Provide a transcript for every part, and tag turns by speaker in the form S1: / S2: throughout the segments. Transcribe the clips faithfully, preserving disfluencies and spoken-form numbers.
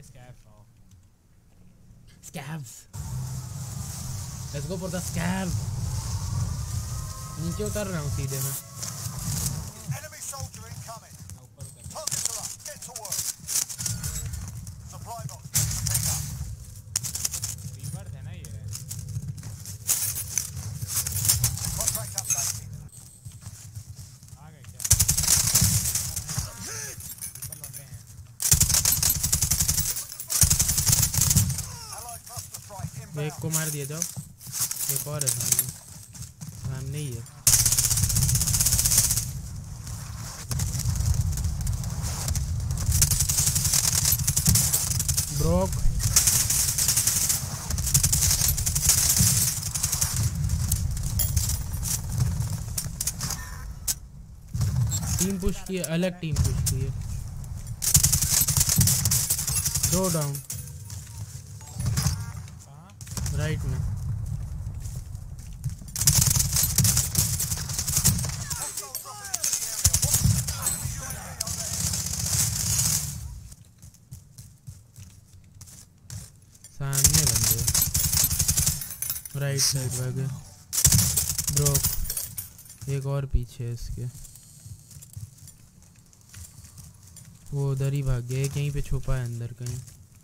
S1: ये स्कैव्स आओ
S2: scavs let's go for the scav नीचे उतर रहा हूँ सीधे मैं एक को मार दिया जाओ एक और है सामने सामने ही है ब्रोक टीम पुश की है अलग टीम पुश की है दो डाउन राइट में सामने बंदे राइट साइड भागे ब्रोक एक और पीछे है इसके वो उधर ही भाग गया कहीं पे छुपा है अंदर कहीं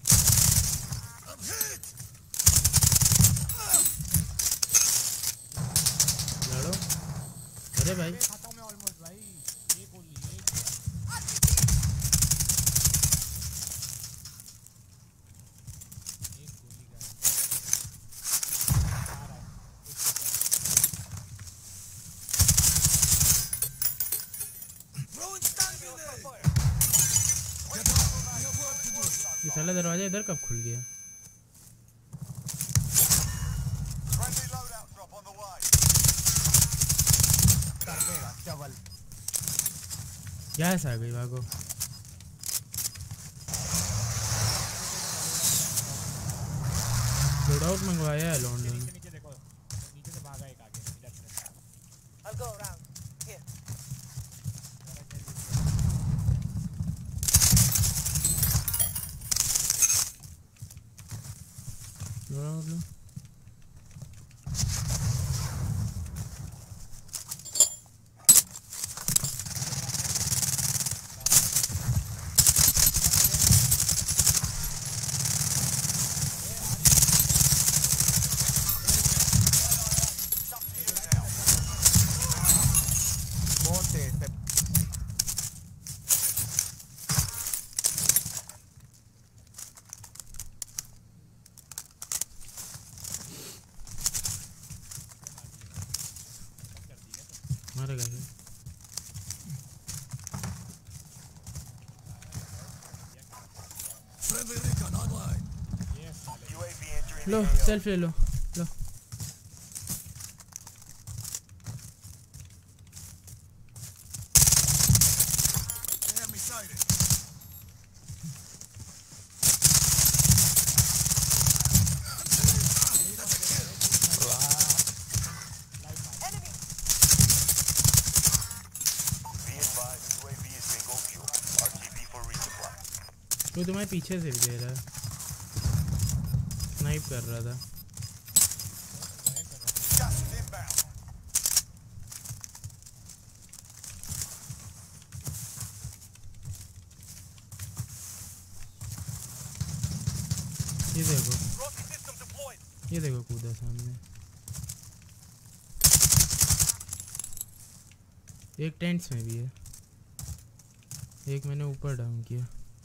S2: अरे भाई
S1: खाता हूं मैं ऑलमोस्ट भाई एक गोली एक एक गोली का आ रहा है
S2: ये साला दरवाजा इधर कब खुल गया गैस आ गई भागो लोडआउट मंगवाया है लॉन्डन
S1: नीचे नीचे देखो नीचे से भागा एक आगे इधर से
S3: I'll go around here
S2: loadout लो सेल्फ ले लो लो तो तुम्हारे पीछे से भी दे रहा है स्नाइप कर रहा था ये देखो ये देखो कूदा सामने एक टेंट्स में भी है एक मैंने ऊपर डाउन किया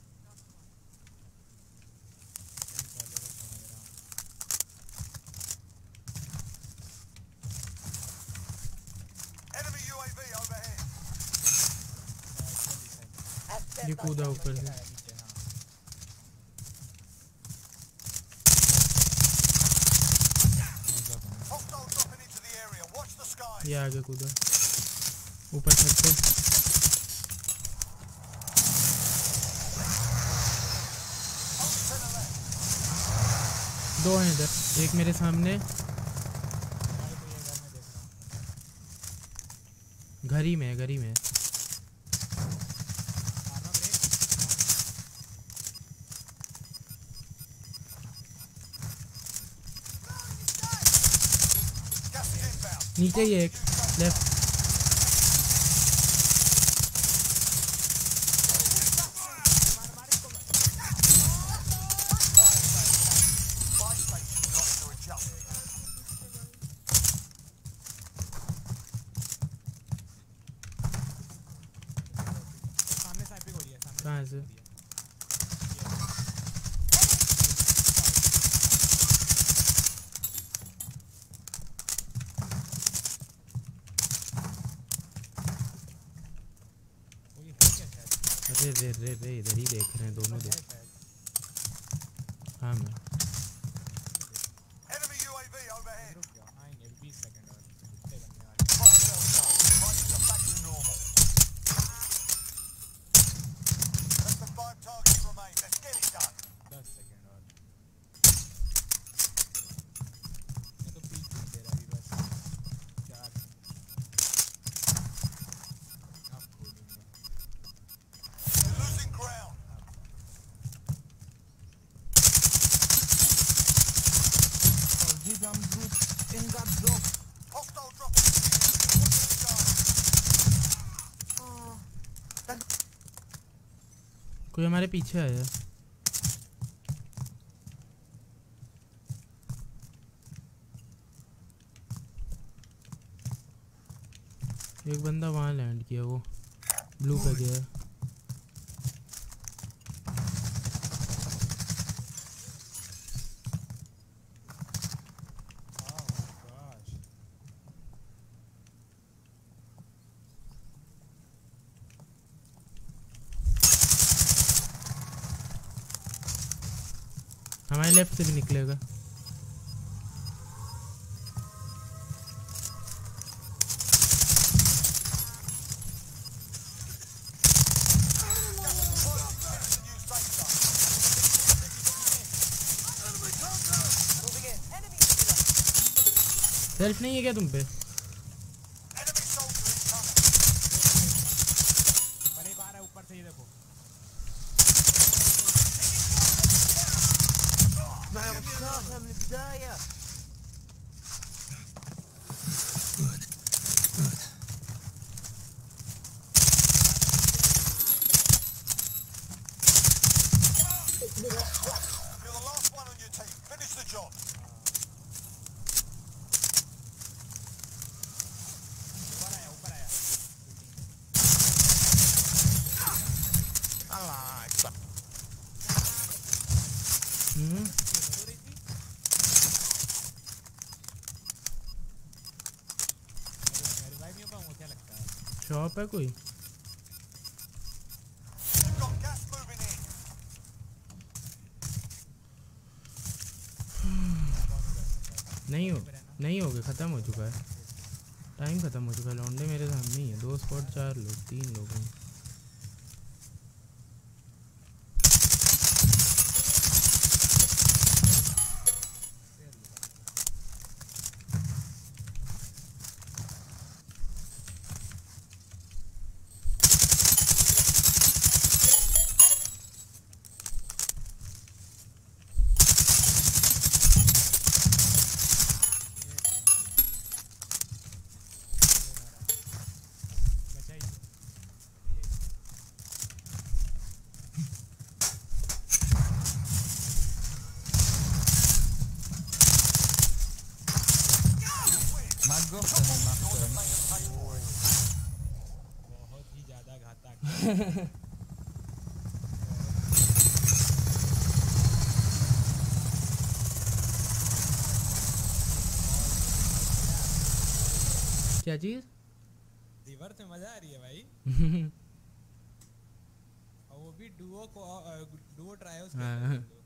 S2: ये कूदा ऊपर से ये आगे कूदा ऊपर छत पे दो हैं इधर एक मेरे सामने घर ही में घर ही में नीचे ही एक लेफ्ट।
S1: सामने स्नाइपिंग हो रही है, सामने
S2: कहाँ से?
S1: वो ये है क्या शायद?
S2: अरे रे रे रे इधर ही देख रहे हैं दोनों
S1: है
S2: देख।
S1: शायद।
S2: हाँ मैं
S4: Enemy U A V overhead.
S1: रुक जाओ, आएंगे अभी बीस सेकंड और कितने बनने वाले हैं?
S4: Fire sales done. Prices are back to normal. Less than five targets remain. Let's get it done.
S1: दस सेकंड और। मैं तो पीक नहीं दे रहा अभी, बस चार अब खोलूंगा।
S4: We're losing ground. Hostile dropping. Watch the sky.
S2: कोई हमारे पीछे आया। एक बंदा वहाँ लैंड किया, वो ब्लू पे गया है।
S1: Oh gosh.
S2: हमारे लेफ्ट से भी निकलेगा।
S3: Moving in. Enemy shooter.
S2: Self नहीं है क्या तुम पे?
S4: Enemy soldier incoming.
S1: पर एक आ रहा है ऊपर से, ये देखो।
S3: من البداية.
S4: You're the last one on your team. Finish the job.
S1: ऊपर आया, ऊपर आया।
S2: हम्म
S1: हो रही थी। रिवाइव नहीं हो पाऊंगा क्या लगता है?
S2: शॉप है कोई?
S4: You've got gas moving in.
S2: नहीं हो नहीं हो गया, ख़त्म हो चुका है, टाइम ख़त्म हो चुका है। लौंडे मेरे सामने ही है, दो स्पॉट चार लोग तीन लोग हैं।
S1: बचा ही। बहुत ही ज्यादा घातक।
S2: क्या चीज़?
S1: रिवर्स में मजा आ रही है भाई। और वो भी डुओ को डुओ ट्रायल्स।
S2: हाँ।